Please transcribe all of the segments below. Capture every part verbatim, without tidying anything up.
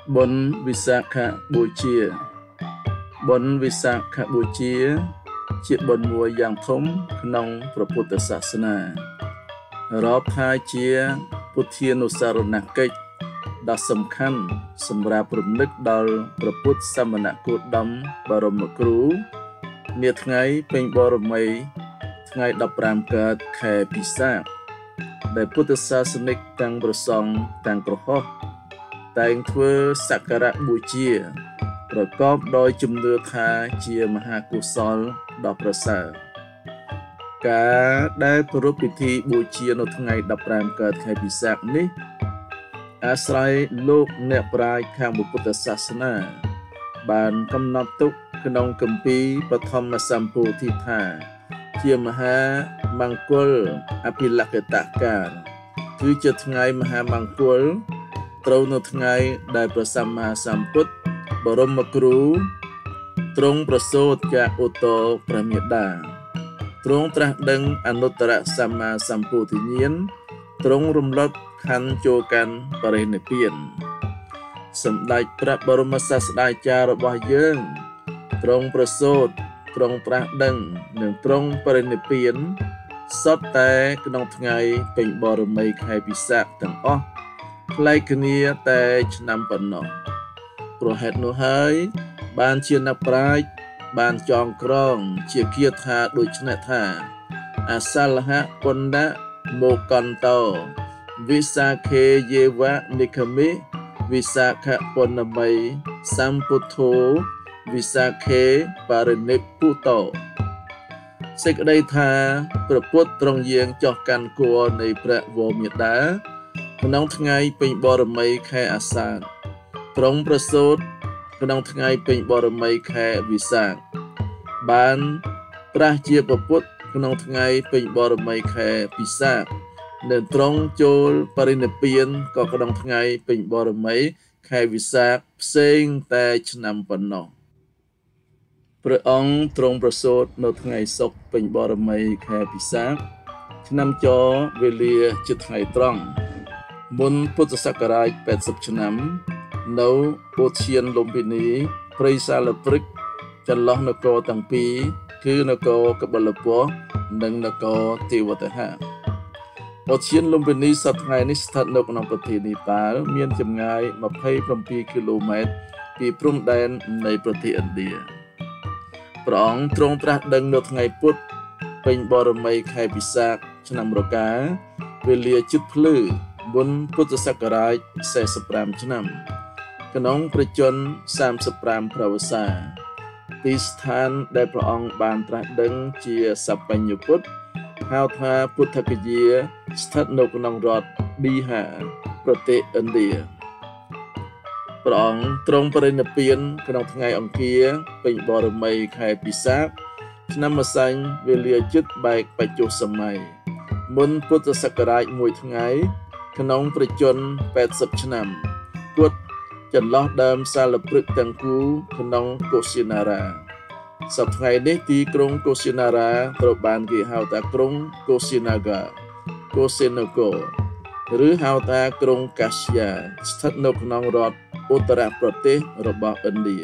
បុណ្យវិសាខបូជាបុណ្យវិសាខបូជាជាបុណ្យមួយយ៉ាងធំក្នុងព្រះពុទ្ធសាសនារាប់ថាជាពុទ្ធានុសារណកិច្ចដ៏សំខាន់សម្រាប់រំលឹកដល់ព្រះពុទ្ធសមណគោតមបរមគ្រូនាថ្ងៃពេញបរមីថ្ងៃដប់ប្រាំកើតខែពិសាខដែលពុទ្ធសាសនិកទាំងប្រសង់ទាំងក្រហមតែងធ្វើសក្ការៈបូជាប្រកបដោយជំនឿថាជាមហាកុសលដ៏ប្រសើរការដែលប្រារព្ធពិធីបូជានៅថ្ងៃដប់ប្រាំកើតខែពិសាខនេះអាស្រ័យលោកអ្នកប្រាជ្ញខាងពុទ្ធសាសនាបានកំណត់ទុកក្នុងគម្ពីរបឋមសម្ពោធិថាជាមហាមង្គលអភិលក្ខតកាលគឺជាថ្ងៃមហាមង្គលត្រូវនៅថ្ងៃដែលព្រះសម្មាសម្ពុទ្ធបរមគ្រូទ្រង់ប្រសូតจากឧត្តរព្រះមេដាទ្រង់ត្រាស់ដឹងអនុត្តរសម្មាសម្ពោធិញ្ញាណទ្រង់រំលត់ខណ្ឌចូលកាន់បរិនិព្វានសម្ដេចព្រះបរមសាស្តាចារ្យរបស់យើងទ្រង់ប្រសូតទ្រង់ត្រាស់ដឹងនិងទ្រង់បរិនិព្វានសុទ្ធតែក្នុងថ្ងៃពេញបរមីខែពិសាខទាំងអស់ប្លែកគ្នាតែឆ្នាំប៉ុណ្ណោះព្រោះហេតុនោះហើយបានជាអ្នកប្រាជ្ញបានចងក្រងជាគាថាដូច្នេះថាអសាលហៈពុណ្ណមកន្តោវិសាខេយេវនិខមិវិសាខពុណមីសម្ពុទ្ធោវិសាខេបរិនិព្ពុតោសេចក្តីថាព្រះពុទ្ធទ្រង់យាងចុះកាន់គួរនៃព្រះវរមេដាក្នុងថ្ងៃពេញបរមីខែអាសាឍទ្រង់ប្រសូតក្នុងថ្ងៃពេញបរមីខែវិសាខបានប្រះជាព្រះពុទ្ធក្នុងថ្ងៃពេញបរមីខែពិសាខនិងទ្រង់ចូលបរិនិព្វានក៏ក្នុងថ្ងៃពេញបរមីខែវិសាខផ្សេងតែឆ្នាំប៉ុណ្ណោះព្រះអង្គទ្រង់ប្រសូតនៅថ្ងៃសុក្រពេញបរមីខែពិសាខឆ្នាំចវេលាជាថ្ងៃត្រង់មុនពុទ្ធសករាជแปดสิบឆ្នាំនៅឧទ្យានលំពិនីព្រៃសាលព្រឹកចន្លោះនគរទាំងពីរគឺនគរកបិលពស្តុនិងនគរទេវទហៈឧទ្យានលំពិនីសប្តាហ៍នេះស្ថិតនៅក្នុងប្រទេសនេប៉ាល់មានចម្ងាយยี่สิบเจ็ดគីឡូម៉ែត្រពីព្រំដែននៃប្រទេសឥណ្ឌាព្រះអង្គទ្រង់ត្រាស់ដឹងនៅថ្ងៃពុធពេញបរមីខែពិសាខឆ្នាំរកាវេលាជិតភ្លឺមុនពុទ្ធសករាជสี่สิบห้าឆ្នាំក្នុងប្រជញ្ញសាមសិបห้าប្រវស្សាទីស្ថានដែលព្រះអង្គបានត្រាស់ដឹងជាសបញ្ញពុទ្ធហៅថាពុទ្ធគយាស្ថិតនៅក្នុងរដ្ឋប៊ីហាប្រទេសឥណ្ឌាព្រះអង្គទ្រង់បរិនិព្វានក្នុងថ្ងៃអង្គារពេញបរមីខែពិសាខឆ្នាំម្សាញ់វេលាជិតបែកបច្ចុប្បន្នសម័យមុនពុទ្ធសករាជមួយថ្ងៃក្នុងប្រជញ្ញแปดสิบឆ្នាំពុទ្ធចន្លោះដើមសាលព្រឹកទាំងគូក្នុងកុសិនារាសប្តាហ៍នេះទីក្រុងកុសិនារាត្រូវបានគេហៅថាក្រុងកុសិនាហ្កាកុសិណូកូឬហៅថាក្រុងកាស្យាស្ថិតនៅក្នុងរដ្ឋឧត្តរប្រទេសរបស់ឥណ្ឌា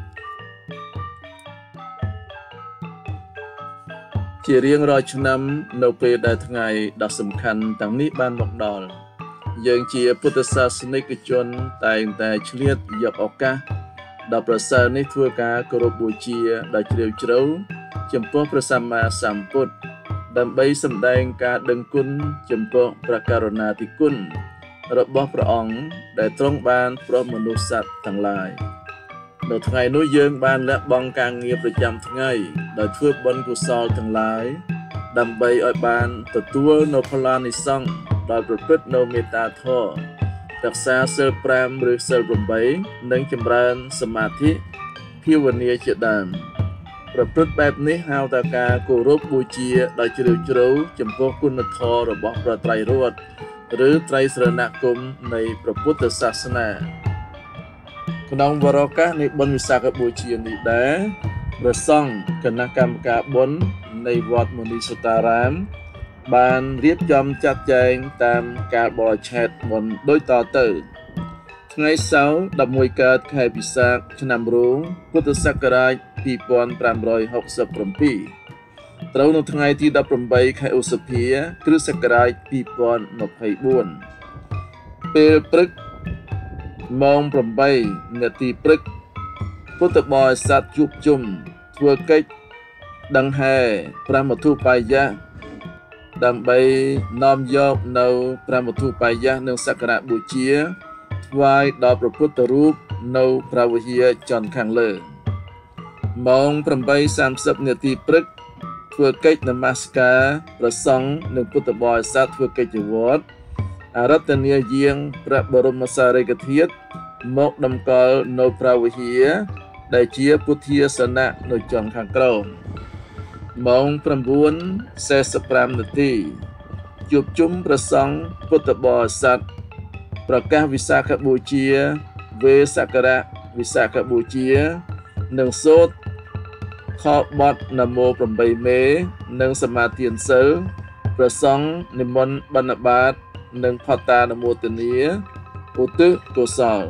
ជារៀងរាល់ឆ្នាំនៅពេលដែលថ្ងៃដ៏សំខាន់ទាំងនេះបានមកដល់យើងជាពុទ្ធសាសនិកជនតែងតែឆ្លៀតយកឱកាសដ៏ប្រសើរនេះធ្វើការគោរពបូជាដ៏ជ្រាលជ្រៅចំពោះព្រះសម្មាសម្ពុទ្ធដើម្បីសម្ដែងការដឹងគុណចំពោះព្រះករុណាធិគុណរបស់ព្រះអង្គដែលទ្រង់បានប្រោសមនុស្សសត្វទាំងឡាយនៅថ្ងៃនោះយើងបានលះបង់ការងារប្រចាំថ្ងៃដោយធ្វើបុណ្យកុសលទាំងឡាយដើម្បីឲ្យបានទទួលនូវផលអានិសង្សដោយប្រព្រឹត្តនៅមេត្តាធម៌រក្សាសីលប្រាំឬសីលប្រាំបីនិងចម្រើនសមាធិភាវនាជាដើមប្រព្រឹត្តបែបនេះហៅថាការគោរពបូជាដោយជ្រាលជ្រៅចំពោះគុណធម៌របស់ព្រះត្រៃរតន៍ឬត្រៃស្រណគមនៃព្រះពុទ្ធសាសនាក្នុងវរកាសនៃបុណ្យវិសាខបូជានេះដែរព្រះសង្ឃគណៈកម្មការបុណ្យនៃវត្តមុនីសុតារាមបានរៀបចំចាត់ចែងតាមកាលបរិច្ឆេទមុនដូចតទៅថ្ងៃសៅរ៍ដប់មួយកើតខែពិសាខឆ្នាំរោងពុទ្ធសករាជពីរពាន់ប្រាំរយហកសិបប្រាំពីរត្រូវនៅថ្ងៃទីដប់ប្រាំបីខែឧសភា គ្រិស្តសករាជពីរពាន់ម្ភៃបួនពេលព្រឹកម៉ោងប្រាំបីនាទីព្រឹកពុទ្ធបរិស័ទជួបជុំធ្វើកិច្ចដង្ហែព្រះមធុបាយៈដើម្បីនាំយកនៅព្រះមធុបាយៈនិងសក្ការៈបូជាថ្វាយដល់ព្រះពុទ្ធរូបនៅព្រះវិហារចន្ទខាងលើម៉ោងប្រាំបីសាមសិបនាទីព្រឹកធ្វើកិច្ចនមស្ការព្រះសង្ឃនិងពុទ្ធបរិស័ទធ្វើកិច្ចវត្តអារាធនាយាងព្រះបរមសារីរិកធាតុមកតម្កល់នៅព្រះវិហារដែលជាពុទ្ធាសនៈនៅចុងខាងក្រោមម៉ោងប្រាំបួនសែសិបប្រាំនាទីជួបជុំព្រះសង្ឃពុទ្ធបរិស័ទប្រកាសវិសាខបូជាវេសក្ការៈវិសាខបូជានិងសូត្រខបទនមោប្រាំបីមេនិងសមាទានសិលព្រះសង្ឃនិមន្តបណ្ឌបាតនិងផត្តានុមោទនាឧទ្ទិសកុសល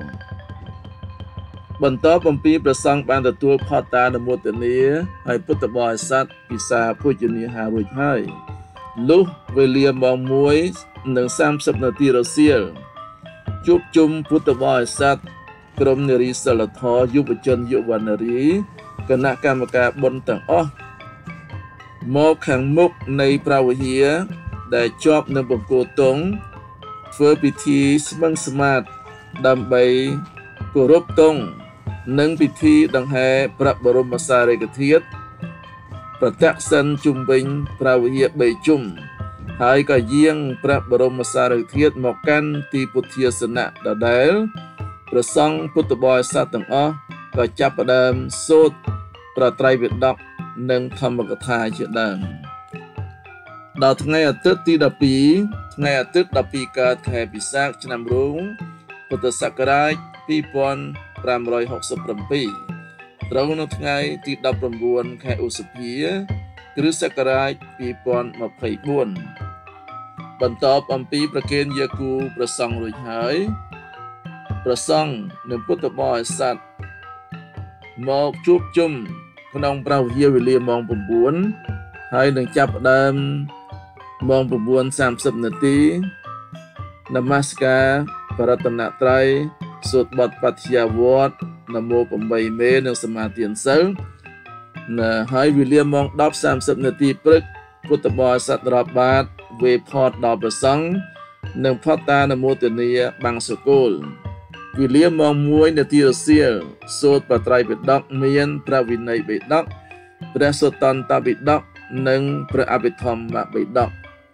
បន្ទាប់អំពីព្រះសង្ឃបានទទួលផត្តានុមោទនាហើយពុទ្ធបរិស័ទពិសាភោជនាហាររួចហើយលុះវេលាម៉ោងមួយនិងសាមសិបនាទីរសៀលជួបជុំពុទ្ធបរិស័ទក្រុមនារីសិលធម៌យុវជនយុវនារីគណៈកម្មការបុណ្យទាំងអស់មកខាងមុខនៃព្រះវិហារដែលជាប់នៅបង្គោលទង់ធ្វើពិធីស្មឹងស្មាតដើម្បីគោរពទង់និងពិធីដង្ហែព្រះបរមសារីរិកធាតុប្រទក្សិណជុំវិញព្រះវិហារបីជុំហើយក៏យាងព្រះបរមសារីរិកធាតុមកកាន់ទីពុទ្ធាសនៈដដែលព្រះសង្ឃពុទ្ធបរិស័ទទាំងអស់ក៏ចាប់ផ្ដើមសូត្រព្រះត្រៃបិដកនិងធម្មកថាជាដើមដល់ថ្ងៃអាទិត្យទីដប់ពីរថ្ងៃអាទិត្យដប់ពីរកើតខែពិសាខឆ្នាំរោងពុទ្ធសករាជពីរពាន់ប្រាំរយហកសិបប្រាំពីរត្រូវនៅថ្ងៃទីដប់ប្រាំបួនខែឧសភា គ្រិស្តសករាជពីរពាន់ម្ភៃបួនបន្ទាប់អំពីប្រគេនយាគូព្រះសង្ឃរួចហើយព្រះសង្ឃនិងពុទ្ធបរិស័ទមកជួបជុំក្នុងព្រះវិហារវេលាម៉ោងប្រាំបួនហើយនឹងចាប់ផ្ដើមម៉ោងប្រាំបួនសាមសិបនាទីនមស្ការបរតនត្រ័យសូត្របទបទយាវត្តនមោប្រាំបីមេនិងសមាទានសិលណាហើយវេលាម៉ោងដប់សាមសិបនាទីព្រឹកពុទ្ធបរិស័ទរាប់បាតវេផតដល់ព្រះសង្ឃនិងផត្តានុមោទនាបាំងសកលវេលាម៉ោងមួយនាទីរសៀលសូត្រព្រះត្រៃបិដកមានព្រះវិន័យបិដកព្រះសុត្តន្តបិដកនិងព្រះអភិធម្មបិដ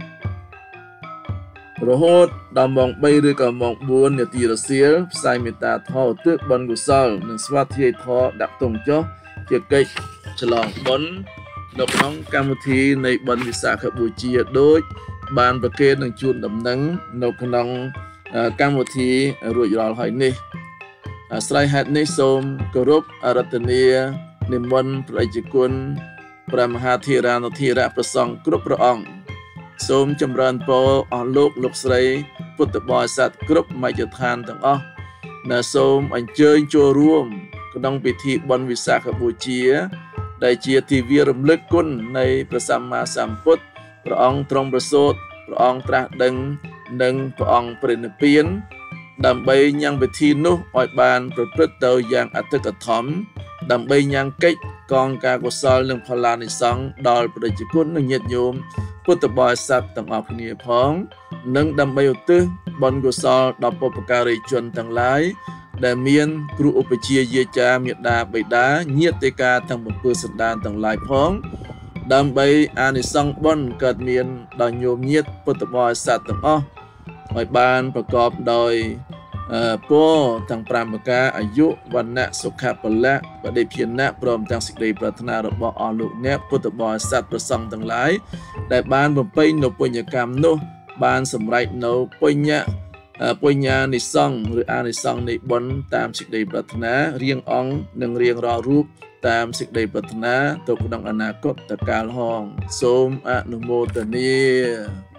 ករហូតដល់ម៉ោងបីឬក៏ម៉ោងបួននាទីរសៀលផ្សាយមេត្តាធម៌ឧទ្ទិសបុណ្យកុសលនិងស្វាធ្យាយធម៌ដាក់ទង់ចុះជាកិច្ចឆ្លងបុណ្យនៅក្នុងកម្មវិធីនៃបុណ្យវិសាខបូជាដូចបានប្រគេននឹងជូនដំណឹងនៅក្នុងកម្មវិធីរួចរាល់ហើយនេះអាស្រ័យហេតុនេះសូមគោរពអារាធនានិមន្តព្រះអិជ្ជគុណព្រះមហាធិរានុធិរៈព្រះសង្ឃគ្រប់ព្រះអង្គសូមចម្រើនពរអស់លោកលោកស្រីពុទ្ធបរិស័ទគ្រប់មជ្ឈដ្ឋានទាំងអស់ដែលសូមអញ្ជើញចូលរួមក្នុងពិធីបុណ្យវិសាខបូជាដែលជាទិវារំលឹកគុណនៃព្រះសម្មាសម្ពុទ្ធព្រះអង្គទ្រង់ប្រសូតព្រះអង្គត្រាស់ដឹងនិងព្រះអង្គព្រះនិព្វានដើម្បីញ៉ាំងពិធីនោះឲ្យបានប្រព្រឹត្តទៅយ៉ាងអធិកធមដើម្បីញ៉ាំងកិច្ចកងការកុសលនិងផល្លានិសង្ឃដល់ប្រជាជននិងញាតិញោមពុទ្ធបរិស័ទទាំងអស់គ្នាផងនិងដើម្បីឧទ្ទិសបុណ្យកុសលដល់បុព្វការីជនទាំងឡាយដែលមានគ្រូឧបជាយាចាមេដាបិតាញាតិការទាំងបំពើសន្តានទាំងឡាយផងដើម្បីអានិសង្ឃបុណ្យកើតមានដល់ញោមញាតិពុទ្ធបរិស័ទទាំងអស់ឲ្យបានប្រកបដោយពរទាំងប្រាំប្រការអាយុវណ្ណៈសុខៈពលៈបដិភាណៈព្រមទាំងសេចក្តីប្រាថ្នារបស់អស់លោកអ្នកពុទ្ធបរិស័ទព្រះសង្ឃទាំងឡាយដែលបានបំពេញនៅពុញ្ញកម្មនោះបានសម្រេចនៅពុញ្ញបញ្ញានិសង្ឃឬអានិសង្ឃនៃបុណ្យតាមសេចក្តីប្រាថ្នារៀងអង្គនិងរៀងរាល់រូបតាមសេចក្តីប្រាថ្នាទៅក្នុងអនាគតកាលហងសូមអនុមោទនា